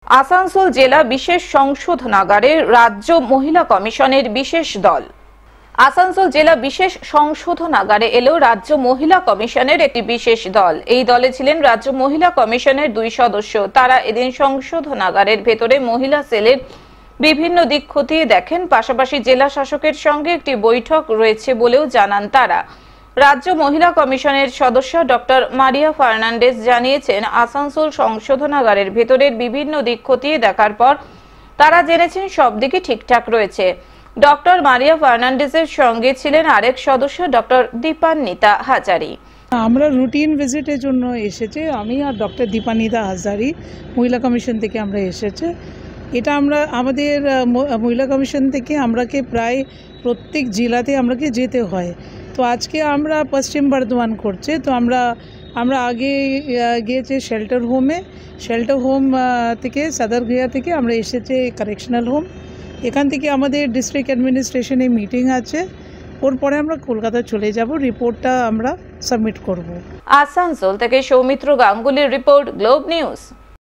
আসানসোল জেলা বিশেষ সংশোধনাগারে রাজ্য মহিলা কমিশনের বিশেষ দল। আসানসোল জেলা বিশেষ সংশোধনাগারে এলো রাজ্য মহিলা কমিশনের একটি বিশেষ দল। এই দলে ছিলেন রাজ্য মহিলা কমিশনের 2 সদস্য। তারা এদিন সংশোধনাগারের ভেতরে মহিলা সেলের বিভিন্ন দিক খতিয়ে দেখেন। পাশাপাশি জেলা শাসকের সঙ্গে একটি বৈঠক রয়েছে বলেও জানান তারা। রাজ্য মহিলা কমিশনের সদস্য ডক্টর মারিয়া ফার্নান্ডেজ জানিয়েছেন, আসানসোল সংশোধনাগারের ভেতরের বিভিন্ন দিক খতিয়ে দেখার পর তারা জেনেছেন সব দিকই ঠিকঠাক রয়েছে। ডক্টর মারিয়া ফার্নান্ডেজের সঙ্গে ছিলেন আরেক সদস্য ডক্টর দীপান্বিতা হাজারি। আমরা রুটিন ভিজিটের জন্য এসেছে, আমি আর ডক্টর দীপান্বিতা হাজারি মহিলা কমিশন থেকে আমরা এসেছে। এটা আমরা আমাদের মহিলা কমিশন থেকে আমরাকে প্রায় প্রত্যেক জেলাতে আমরাকে যেতে হয়। তো আজকে আমরা পশ্চিম বর্ধমান করছে, তো আমরা আগে গিয়েছে শেল্টার হোম থেকে সদরঘায়া থেকে আমরা এসেছে কারেকশনাল হোম। এখান থেকে আমাদের ডিস্ট্রিক্ট অ্যাডমিনিস্ট্রেশনে মিটিং আছে, ওর পরে আমরা কলকাতা চলে যাব, রিপোর্টটা আমরা সাবমিট করব। আসানসোল থেকে সৌমিত্র গাঙ্গুলির রিপোর্ট, গ্লোব নিউজ।